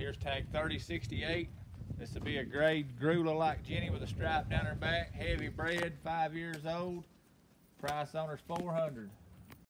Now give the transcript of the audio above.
Deer's tag 3068. This will be a grade Grula like Jenny with a stripe down her back. Heavy bred, 5 years old. Price on her's $400.